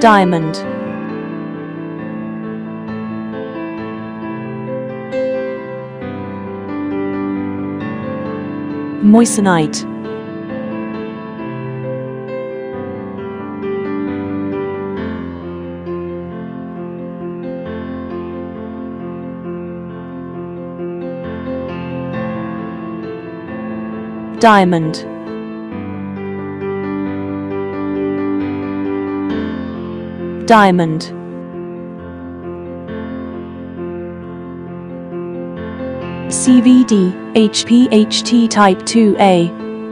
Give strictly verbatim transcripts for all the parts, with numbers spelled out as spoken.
Diamond. Moissanite. Diamond. Diamond. C V D, H P H T Type two A.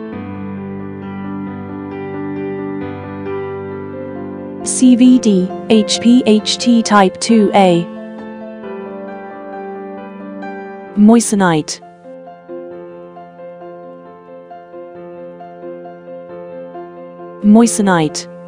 C V D, H P H T Type two A. Moissanite. Moissanite.